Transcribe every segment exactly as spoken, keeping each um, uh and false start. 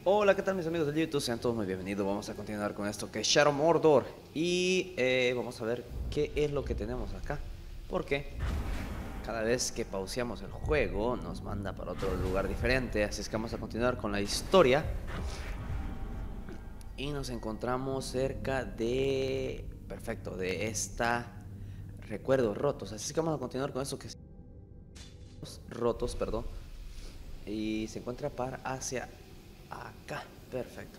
Hola, ¿qué tal mis amigos de YouTube? Sean todos muy bienvenidos. Vamos a continuar con esto que es Shadow Mordor. Y eh, vamos a ver qué es lo que tenemos acá. Porque cada vez que pauseamos el juego nos manda para otro lugar diferente. Así es que vamos a continuar con la historia. Y nos encontramos cerca de... Perfecto, de esta... Recuerdos rotos. Así es que vamos a continuar con eso que es... Rotos, perdón. Y se encuentra para hacia acá. Perfecto.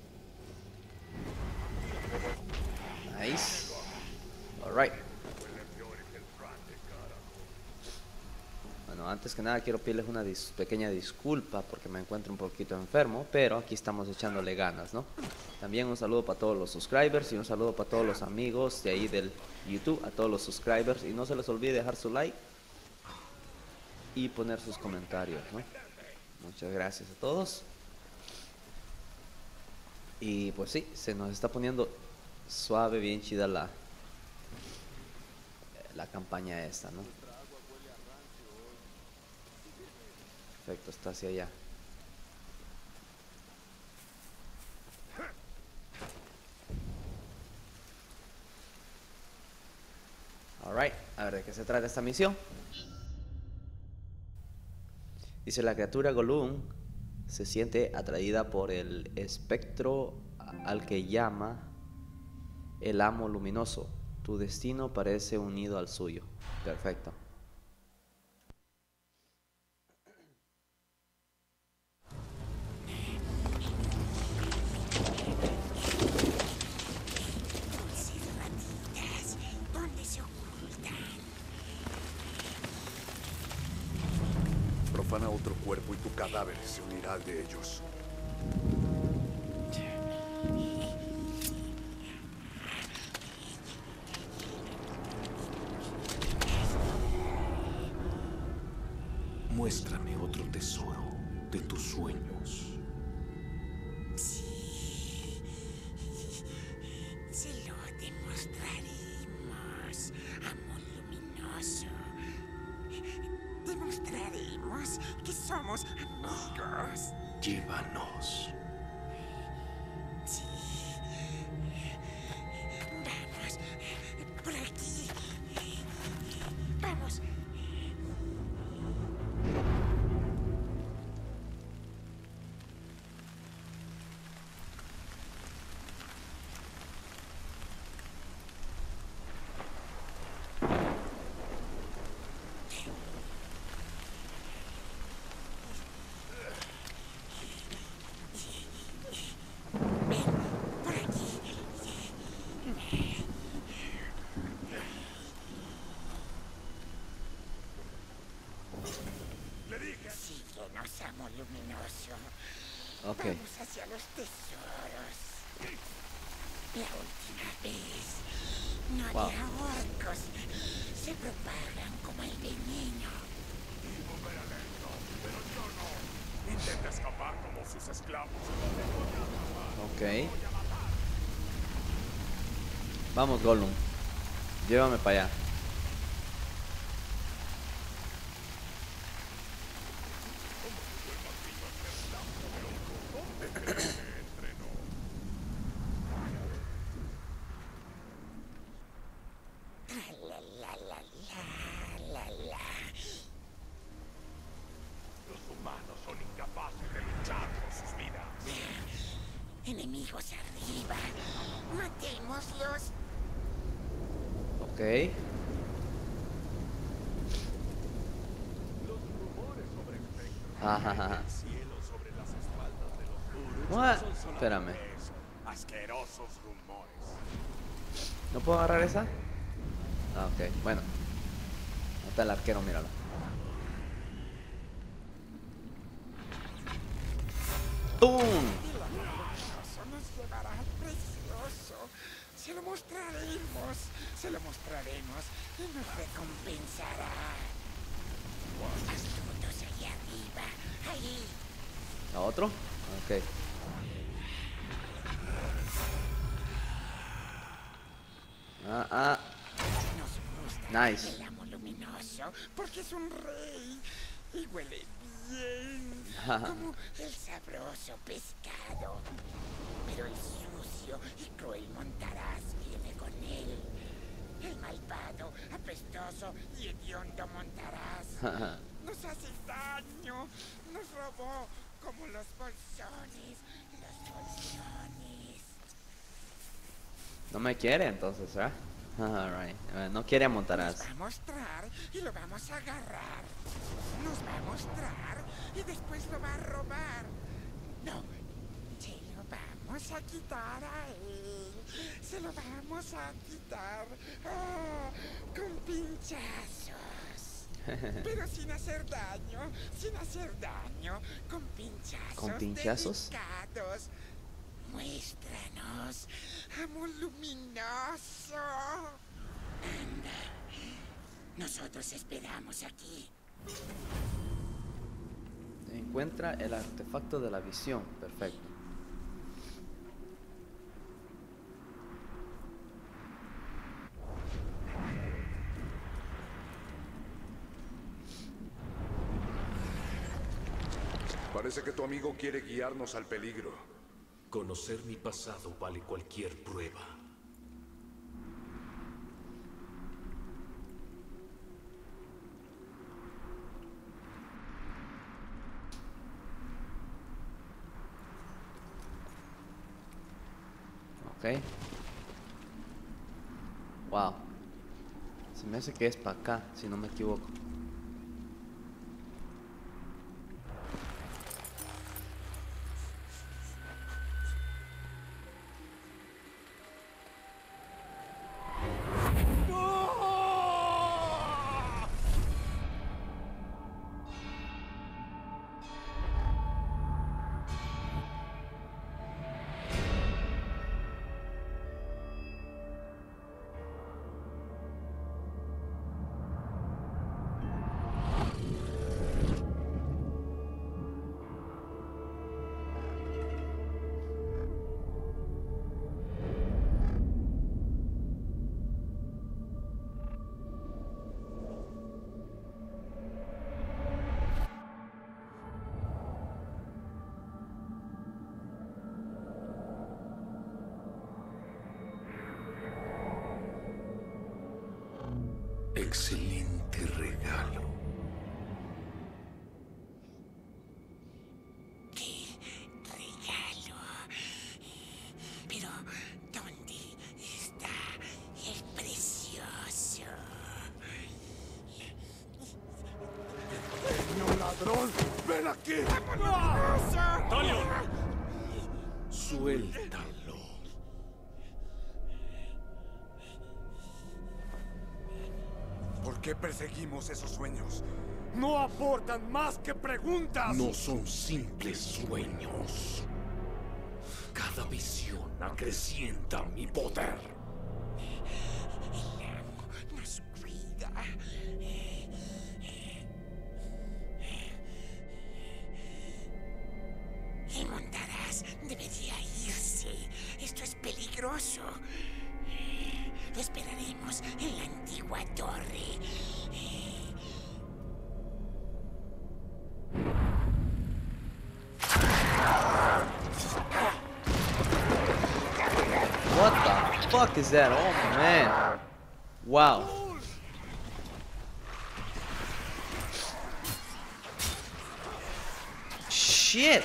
Nice. Alright. Bueno, antes que nada quiero pedirles una dis pequeña disculpa porque me encuentro un poquito enfermo, pero aquí estamos echándole ganas, ¿no? También un saludo para todos los subscribers y un saludo para todos los amigos de ahí del YouTube, a todos los subscribers. Y no se les olvide dejar su like y poner sus comentarios, ¿no? Muchas gracias a todos. Y pues sí, se nos está poniendo suave, bien chida la, la campaña esta, ¿no? Perfecto, está hacia allá. Alright, a ver de qué se trata esta misión. Dice: la criatura Gollum se siente atraída por el espectro al que llama el amo luminoso. Tu destino parece unido al suyo. Perfecto. Profana otro cuerpo y tu cadáver se unirá al de ellos. Muéstrame otro tesoro de tus sueños. Sí, se lo demostraremos, amor luminoso. Demostraremos que somos amigos. Llévanos. Sí. Vamos, por aquí. Vamos. Síguenos, amo luminoso. Ok. Vamos hacia los tesoros. La última vez. No Wow. había orcos. Se propagan como el veneno. Pero yo no. Intenta escapar como sus esclavos. Ok. Vamos, Gollum. Llévame para allá. La, la, la, la, la, la. Los humanos son incapaces de luchar por sus vidas. Enemigos arriba. Matémoslos. Ok. Los rumores sobre espectros Ajaja. del cielo sobre las espaldas de los Uruk What? son solamente Espérame. eso, asquerosos rumores. ¿No puedo agarrar esa? Ah, ok. Bueno. Ahí está el arquero, míralo. ¡Tum! Luminoso nos llevará al precioso. Se lo mostraremos. Se lo mostraremos y nos recompensará. Astutos allá arriba. Ahí. ¿A otro? Ok. Ah, ah. Nos gusta Nice. el amo luminoso porque es un rey y huele bien, como el sabroso pescado. Pero el sucio y cruel Montaraz viene con él. El malvado, apestoso y hediondo Montaraz nos hace daño, nos robó como los bolsones, los bolsones. No me quiere entonces, ¿eh? Alright. Uh, no quiere a Montaraz. Nos va a mostrar y lo vamos a agarrar. Nos va a mostrar y después lo va a robar. No, se lo vamos a quitar a él. Se lo vamos a quitar. Oh, con pinchazos. Pero sin hacer daño, sin hacer daño. Con pinchazos. ¿Con pinchazos? Delicados. Muéstranos, amor luminoso. Anda, nosotros esperamos aquí. Encuentra el artefacto de la visión. Perfecto. Parece que tu amigo quiere guiarnos al peligro. Conocer mi pasado vale cualquier prueba. Ok. Wow. Se me hace que es para acá, si no me equivoco. Excelente regalo. ¡Qué regalo! Pero, ¿dónde está el precioso? ¡Niño ladrón! ¡Ven aquí! ¡Talion! Suéltalo. ¿Por qué perseguimos esos sueños? ¡No aportan más que preguntas! No son simples sueños. Cada visión acrecienta mi poder. El amo nos cuida. El Montaraz debería irse. Esto es peligroso. Lo esperaremos en la antigua torre. What the fuck is that? Oh man. Wow. Shit.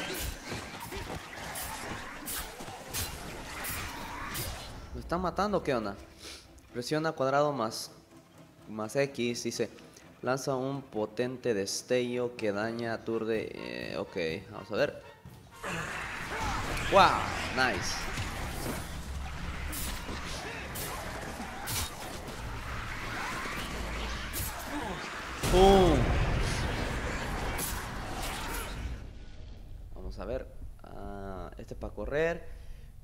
¿Me están matando o qué onda? Presiona cuadrado más, más X, dice, lanza un potente destello que daña, aturde, eh, ok, vamos a ver. Wow, nice. ¡Pum! Vamos a ver, uh, este para correr.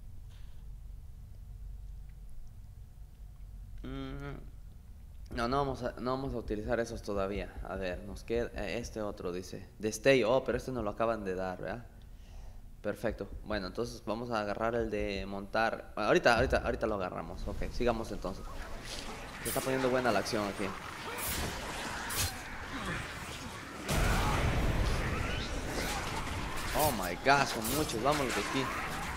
No, no vamos, a, no vamos a utilizar esos todavía. A ver, nos queda este otro, dice destello. Oh, pero este nos lo acaban de dar, ¿verdad? Perfecto. Bueno, entonces vamos a agarrar el de montar. Bueno, ahorita, ahorita, ahorita lo agarramos. Ok, sigamos entonces. Se está poniendo buena la acción aquí. Oh my god, son muchos. Vámonos de aquí.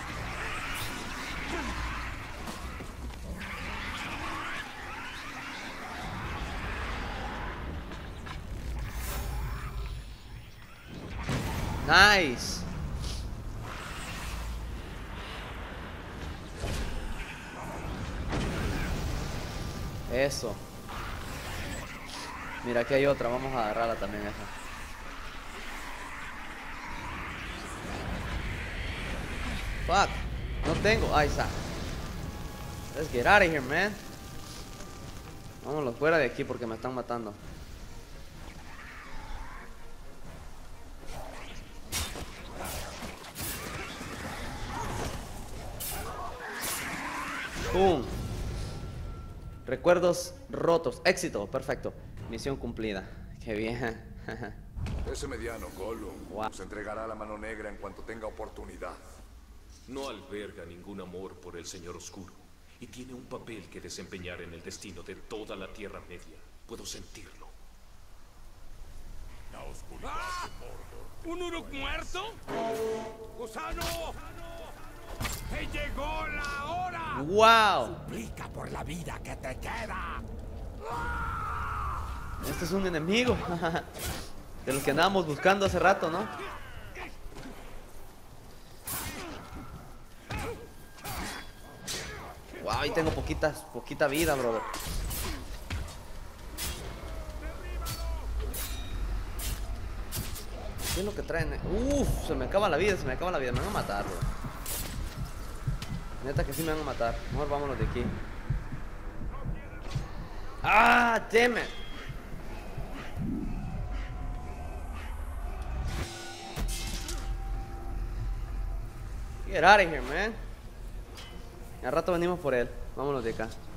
Nice. Eso. Mira, aquí hay otra. Vamos a agarrarla también esa. Fuck. No tengo. Ahí está. Let's get out of here, man. Vámonos fuera de aquí porque me están matando. ¡Pum! Recuerdos rotos. Éxito. Perfecto. Misión cumplida. Qué bien. Ese mediano, Gollum, Wow. se entregará a la mano negra en cuanto tenga oportunidad. No alberga ningún amor por el Señor Oscuro y tiene un papel que desempeñar en el destino de toda la Tierra Media. Puedo sentirlo. ¡Ah! ¿Un Uruk muerto? ¡Gusano! ¡Te llegó la hora! ¡Wow! Suplica por la vida que te queda. Este es un enemigo. De los que andábamos buscando hace rato, ¿no? Wow, ahí tengo poquitas, poquita vida, brother. ¿Qué es lo que traen? Uf, se me acaba la vida, se me acaba la vida. Me van a matar, bro. Neta que sí me van a matar. Mejor vámonos de aquí. Ah, damn it. Get out of here, man. Al rato venimos por él. Vámonos de acá.